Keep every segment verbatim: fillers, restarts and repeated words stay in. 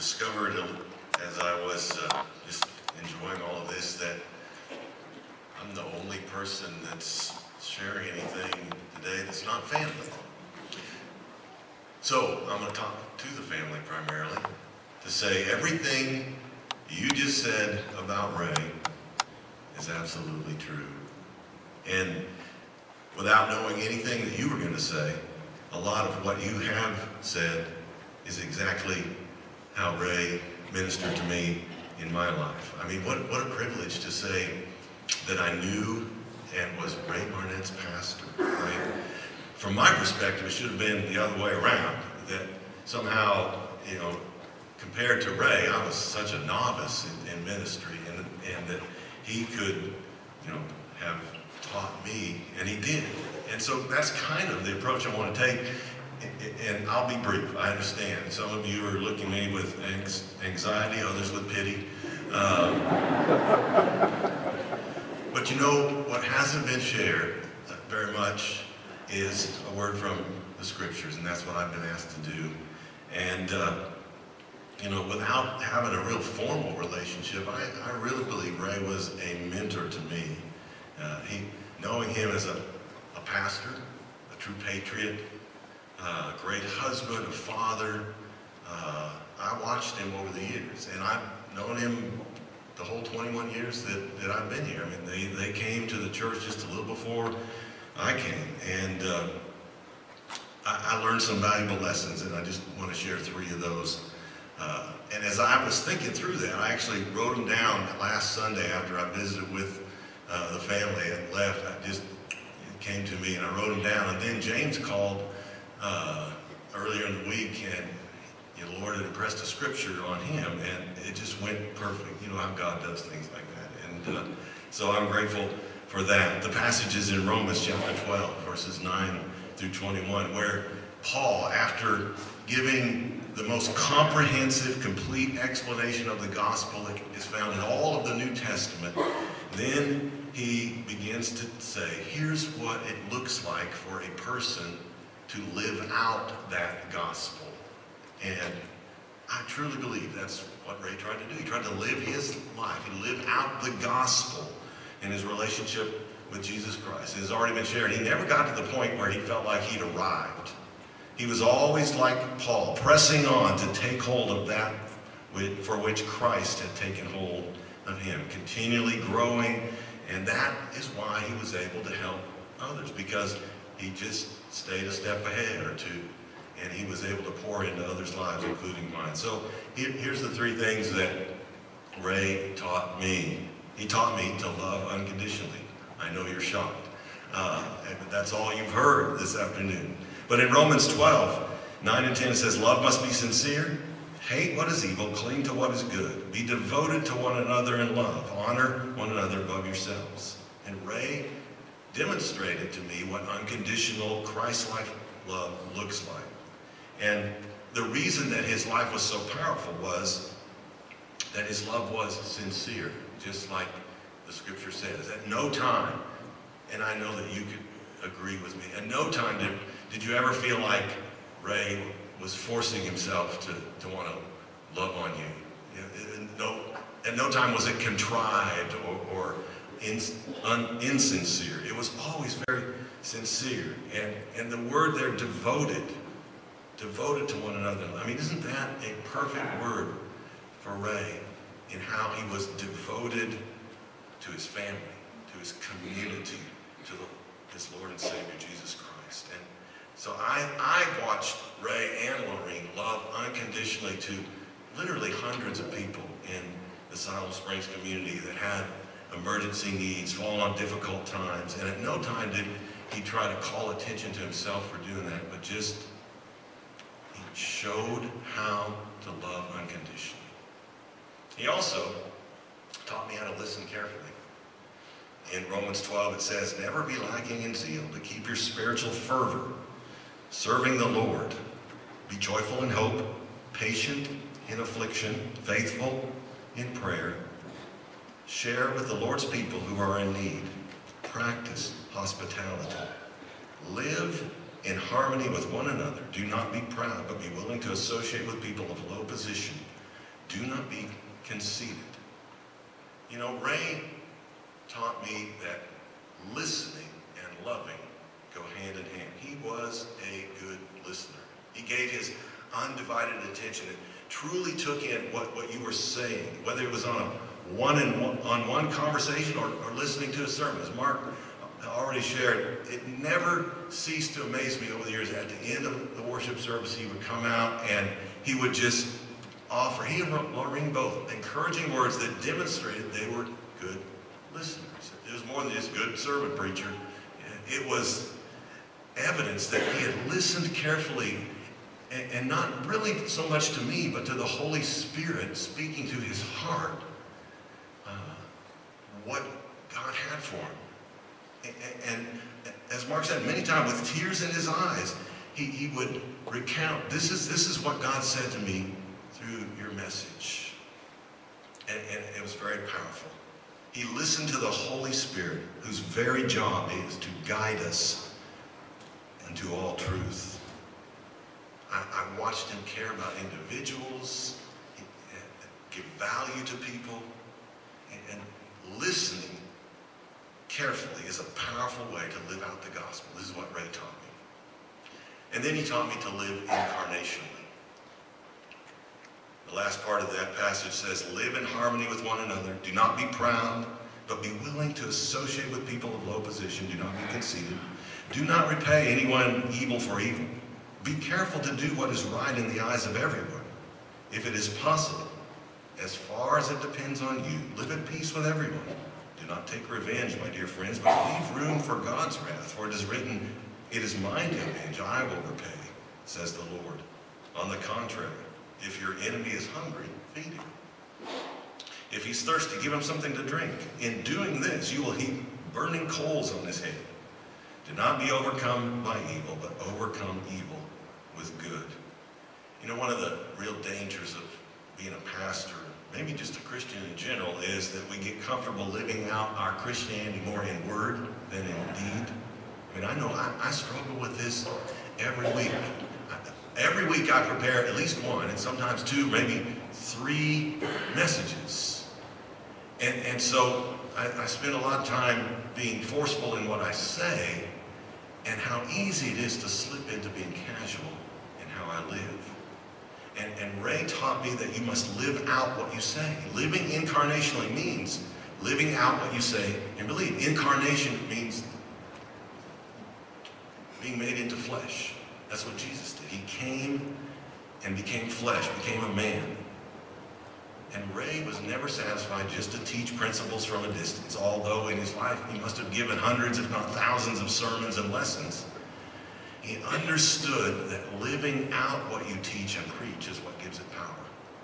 discovered as I was uh, just enjoying all of this that I'm the only person that's sharing anything today that's not family. So I'm going to talk to the family primarily to say everything you just said about Ray is absolutely true. And without knowing anything that you were going to say, a lot of what you have said is exactly how Ray ministered to me in my life. I mean, what, what a privilege to say that I knew and was Ray Barnett's pastor, right? From my perspective, it should have been the other way around, that somehow, you know, compared to Ray, I was such a novice in, in ministry, and, and that he could, you know, have taught me, and he did. And so that's kind of the approach I want to take, and I'll be brief. I understand. Some of you are looking at me with anxiety, others with pity. Um, but you know, what hasn't been shared very much is a word from the scriptures, and that's what I've been asked to do. And, uh, you know, without having a real formal relationship, I, I really believe Ray was a mentor to me. Uh, he, knowing him as a, a pastor, a true patriot, uh, a great husband, a father, uh, I watched him over the years, and I've known him the whole twenty-one years that, that I've been here. I mean, they, they came to the church just a little before I came, and uh, I, I learned some valuable lessons, and I just want to share three of those. Uh, and as I was thinking through that, I actually wrote them down last Sunday after I visited with uh, the family and left. I just, it came to me and I wrote them down. And then James called uh, earlier in the week, and the Lord had impressed a scripture on him, and it just went perfect. You know how God does things like that. And uh, so I'm grateful for that. The passage is in Romans chapter twelve, verses nine through twenty-one, where Paul, after giving the most comprehensive, complete explanation of the gospel that is found in all of the New Testament, then he begins to say, here's what it looks like for a person to live out that gospel. And I truly believe that's what Ray tried to do. He tried to live his life. He lived out the gospel in his relationship with Jesus Christ. It has already been shared. He never got to the point where he felt like he'd arrived. He was always like Paul, pressing on to take hold of that for which Christ had taken hold of him, continually growing, and that is why he was able to help others, because he just stayed a step ahead or two, and he was able to pour into others' lives, including mine. So here, here's the three things that Ray taught me. He taught me to love unconditionally. I know you're shocked, uh, but that's all you've heard this afternoon. But in Romans twelve, nine and ten, it says, love must be sincere, hate what is evil, cling to what is good, be devoted to one another in love, honor one another above yourselves. And Ray demonstrated to me what unconditional Christ-like love looks like. And the reason that his life was so powerful was that his love was sincere, just like the scripture says. At no time, and I know that you could agree with me, at no time did, did you ever feel like Ray was forcing himself to, to want to love on you. You know, no, at no time was it contrived or, or in, un, insincere. It was always very sincere. And, and the word there, devoted, devoted to one another. I mean, isn't that a perfect word for Ray in how he was devoted to his family, to his community, to the, his Lord and Savior, Jesus Christ. And so I, I watched Ray and Lorene love unconditionally to literally hundreds of people in the Siloam Springs community that had emergency needs, fall on difficult times, and at no time did he try to call attention to himself for doing that, but just he showed how to love unconditionally. He also taught me how to listen carefully. In Romans twelve, it says, never be lacking in zeal, to keep your spiritual fervor, serving the Lord. Be joyful in hope, patient in affliction, faithful in prayer. Share with the Lord's people who are in need. Practice hospitality. Live in harmony with one another. Do not be proud, but be willing to associate with people of low position. do not be conceited. You know, Ray taught me that listening and loving go hand in hand. He was a good listener. He gave his undivided attention and truly took in what, what you were saying, whether it was on a one and one, on one conversation or, or listening to a sermon. As Mark already shared, it never ceased to amaze me over the years. At the end of the worship service, he would come out and he would just offer, he and Lorraine both, encouraging words that demonstrated they were good listeners. It was more than just good sermon preacher. It was evidence that he had listened carefully, and, and not really so much to me, but to the Holy Spirit speaking to his heart uh, what God had for him. And, and as Mark said, many times with tears in his eyes, he, he would recount, this is, this is what God said to me through your message. And, and it was very powerful. He listened to the Holy Spirit, whose very job is to guide us into all truth. I, I watched him care about individuals, give value to people, and, and listening carefully is a powerful way to live out the gospel. This is what Ray taught me. And then he taught me to live incarnationally. The last part of that passage says, live in harmony with one another. Do not be proud, but be willing to associate with people of low position. Do not be conceited. Do not repay anyone evil for evil. Be careful to do what is right in the eyes of everyone. If it is possible, as far as it depends on you, live at peace with everyone. Do not take revenge, my dear friends, but leave room for God's wrath. For it is written, it is mine to avenge, I will repay, says the Lord. On the contrary, if your enemy is hungry, feed him. If he's thirsty, give him something to drink. In doing this, you will heap burning coals on his head. Do not be overcome by evil, but overcome evil with good. You know, one of the real dangers of being a pastor, maybe just a Christian in general, is that we get comfortable living out our Christianity more in word than in deed. I mean, I know I, I struggle with this every week. Every week I prepare at least one, and sometimes two, maybe three messages. And, and so I, I spend a lot of time being forceful in what I say, and how easy it is to slip into being casual in how I live. And, and Ray taught me that you must live out what you say. Living incarnationally means living out what you say and believe. Incarnation means being made into flesh. That's what Jesus did. He came and became flesh, became a man. And Ray was never satisfied just to teach principles from a distance, although in his life he must have given hundreds, if not thousands, of sermons and lessons. He understood that living out what you teach and preach is what gives it power.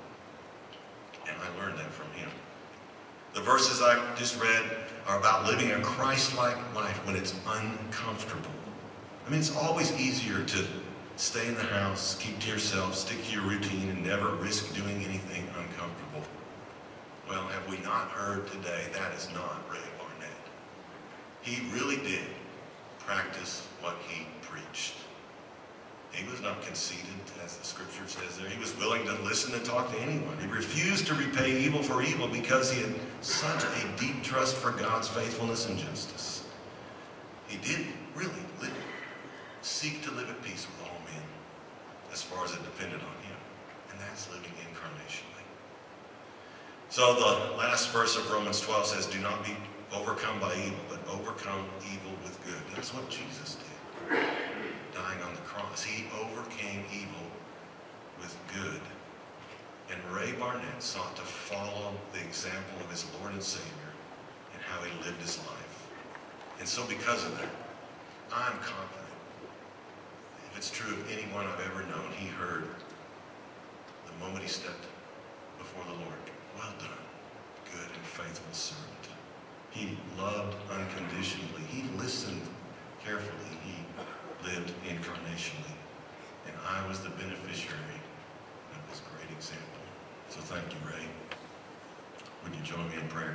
And I learned that from him. The verses I just read are about living a Christ-like life when it's uncomfortable. I mean, it's always easier to stay in the house, keep to yourself, stick to your routine, and never risk doing anything uncomfortable. Well, have we not heard today that is not Ray Barnett? He really did practice what he preached. He was not conceited, as the scripture says there. He was willing to listen and talk to anyone. He refused to repay evil for evil because he had such a deep trust for God's faithfulness and justice. He did really live, seek to live at peace with all men, as far as it depended on him. And that's living incarnationally. So the last verse of Romans twelve says, do not be overcome by evil, but overcome evil with good. That's what Jesus did, dying on the cross. He overcame evil with good. And Ray Barnett sought to follow the example of his Lord and Savior and how he lived his life. And so because of that, I'm confident, if it's true of anyone I've ever known, he heard the moment he stepped before the Lord, well done, good and faithful servant. He loved unconditionally. He listened carefully. He lived incarnationally. And I was the beneficiary of his great example. So thank you, Ray. Would you join me in prayer?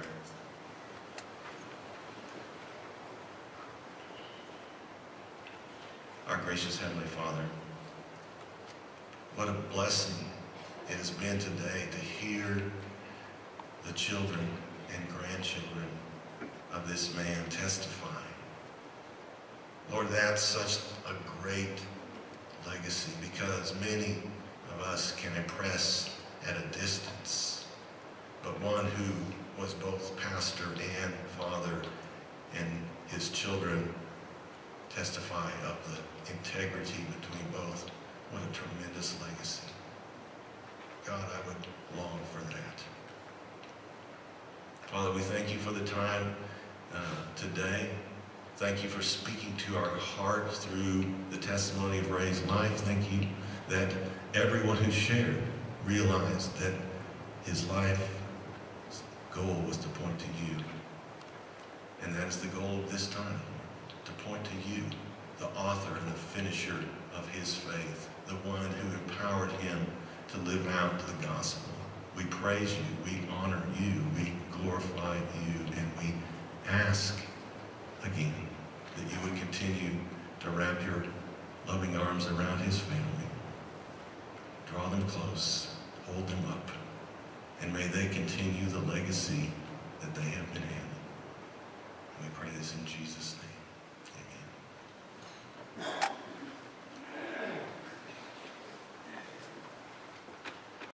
Our gracious Heavenly Father, what a blessing it has been today to hear the children and grandchildren of this man testify. Lord, that's such a great legacy, because many of us can impress at a distance, but one who was both pastor and father, and his children testify of the integrity between both. What a tremendous legacy. God, I would long for that. Father, we thank you for the time uh, today. Thank you for speaking to our hearts through the testimony of Ray's life. Thank you that everyone who shared realized that his life's goal was to point to you. And that is the goal of this time, to point to you, the author and the finisher of his faith, the one who empowered him to live out the gospel. We praise you, we honor you, we glorify you, and we ask again that you would continue to wrap your loving arms around his family. Draw them close, hold them up, and may they continue the legacy that they have been handed. We pray this in Jesus' name.